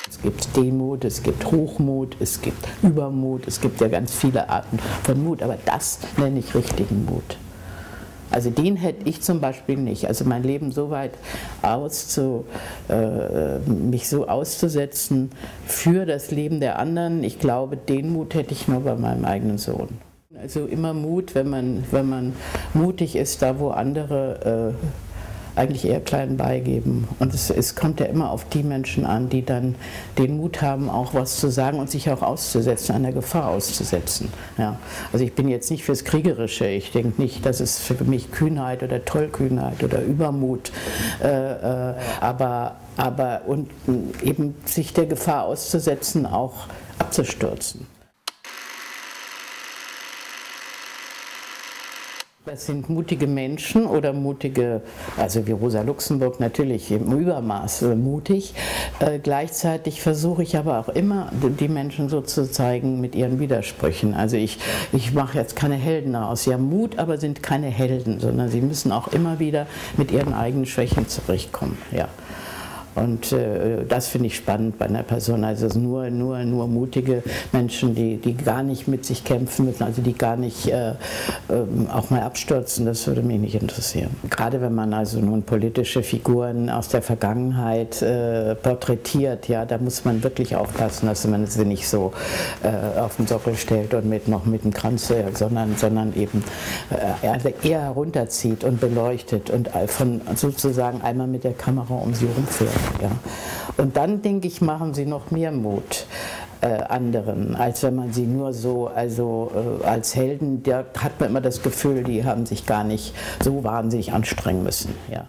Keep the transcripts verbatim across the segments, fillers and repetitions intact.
Es gibt Demut, es gibt Hochmut, es gibt Übermut, es gibt ja ganz viele Arten von Mut, aber das nenne ich richtigen Mut. Also den hätte ich zum Beispiel nicht. Also mein Leben so weit auszu, äh, mich so auszusetzen für das Leben der anderen, ich glaube, den Mut hätte ich nur bei meinem eigenen Sohn. Also immer Mut, wenn man, wenn man mutig ist, da wo andere äh, eigentlich eher klein beigeben. Und es, es kommt ja immer auf die Menschen an, die dann den Mut haben, auch was zu sagen und sich auch auszusetzen, einer Gefahr auszusetzen. Ja. Also ich bin jetzt nicht fürs Kriegerische, ich denke nicht, dass es für mich Kühnheit oder Tollkühnheit oder Übermut, äh, äh, aber, aber und eben sich der Gefahr auszusetzen, auch abzustürzen. Das sind mutige Menschen oder mutige, also wie Rosa Luxemburg natürlich im Übermaß äh, mutig. Äh, gleichzeitig versuche ich aber auch immer, die Menschen so zu zeigen mit ihren Widersprüchen. Also ich, ich mache jetzt keine Helden aus. Sie haben Mut, aber sind keine Helden, sondern sie müssen auch immer wieder mit ihren eigenen Schwächen zurechtkommen. Ja. Und äh, das finde ich spannend bei einer Person. Also es sind nur, nur, nur mutige Menschen, die, die gar nicht mit sich kämpfen müssen, also die gar nicht äh, äh, auch mal abstürzen, das würde mich nicht interessieren. Gerade wenn man also nun politische Figuren aus der Vergangenheit äh, porträtiert, ja, da muss man wirklich aufpassen, dass man sie nicht so äh, auf den Sockel stellt und mit, noch mit dem Kranz, äh, sondern, sondern eben äh, eher herunterzieht und beleuchtet und von sozusagen einmal mit der Kamera um sie rumfährt. Ja. Und dann, denke ich, machen sie noch mehr Mut äh, anderen, als wenn man sie nur so, also äh, als Helden, da hat man immer das Gefühl, die haben sich gar nicht so wahnsinnig anstrengen müssen. Ja.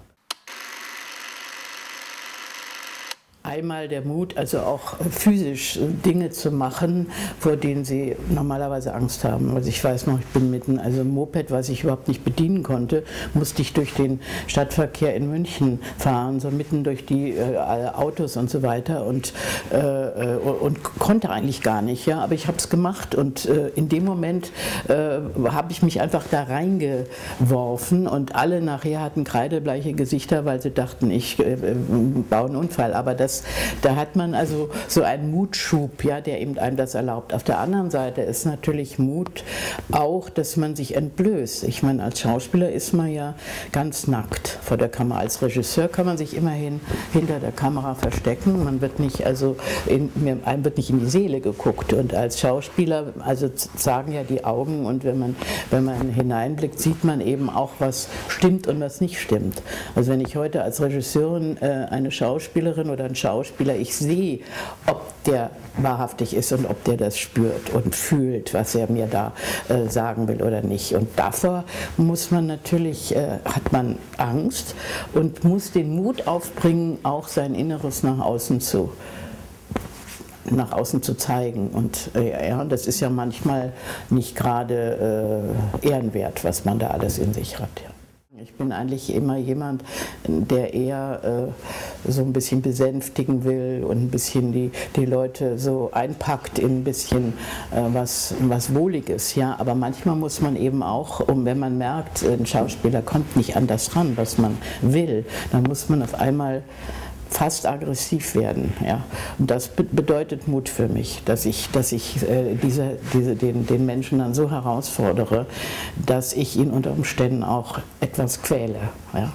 Einmal der Mut, also auch physisch Dinge zu machen, vor denen sie normalerweise Angst haben. Also ich weiß noch, ich bin mitten, also ein Moped, was ich überhaupt nicht bedienen konnte, musste ich durch den Stadtverkehr in München fahren, so mitten durch die äh, Autos und so weiter und, äh, und konnte eigentlich gar nicht, ja, aber ich habe es gemacht und äh, in dem Moment äh, habe ich mich einfach da reingeworfen und alle nachher hatten kreidebleiche Gesichter, weil sie dachten, ich äh, baue einen Unfall, aber das Da hat man also so einen Mutschub, ja, der eben einem das erlaubt. Auf der anderen Seite ist natürlich Mut auch, dass man sich entblößt. Ich meine, als Schauspieler ist man ja ganz nackt vor der Kamera. Als Regisseur kann man sich immerhin hinter der Kamera verstecken. Man wird nicht, also in, einem wird nicht in die Seele geguckt. Und als Schauspieler, also sagen ja die Augen, und wenn man, wenn man hineinblickt, sieht man eben auch, was stimmt und was nicht stimmt. Also wenn ich heute als Regisseurin äh, eine Schauspielerin oder ein Schauspieler, ich sehe, ob der wahrhaftig ist und ob der das spürt und fühlt, was er mir da äh, sagen will oder nicht. Und davor muss man natürlich, äh, hat man Angst und muss den Mut aufbringen, auch sein Inneres nach außen zu nach außen zu zeigen. Und äh, ja, das ist ja manchmal nicht gerade äh, ehrenwert, was man da alles in sich hat. Ja. Ich bin eigentlich immer jemand, der eher äh, so ein bisschen besänftigen will und ein bisschen die, die Leute so einpackt in ein bisschen äh, was, was Wohliges. Ja? Aber manchmal muss man eben auch, um, wenn man merkt, ein Schauspieler kommt nicht an das ran, was man will, dann muss man auf einmal fast aggressiv werden. Ja. Und das be bedeutet Mut für mich, dass ich, dass ich äh, diese, diese, den, den Menschen dann so herausfordere, dass ich ihn unter Umständen auch etwas quäle. Ja.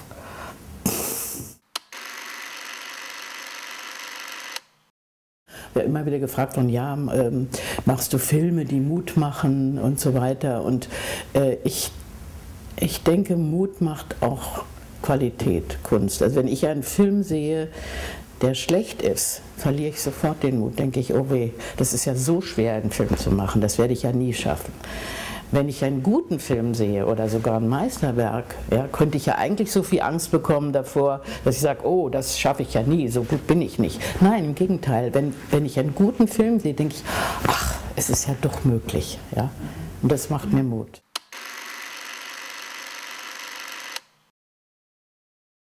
Ich werde immer wieder gefragt von, ja, ähm, machst du Filme, die Mut machen und so weiter. Und äh, ich, ich denke, Mut macht auch Qualität, Kunst. Also wenn ich einen Film sehe, der schlecht ist, verliere ich sofort den Mut. Denke ich, oh weh, das ist ja so schwer, einen Film zu machen, das werde ich ja nie schaffen. Wenn ich einen guten Film sehe oder sogar ein Meisterwerk, ja, könnte ich ja eigentlich so viel Angst bekommen davor, dass ich sage, oh, das schaffe ich ja nie, so gut bin ich nicht. Nein, im Gegenteil, wenn, wenn ich einen guten Film sehe, denke ich, ach, es ist ja doch möglich. Ja? Und das macht mir Mut.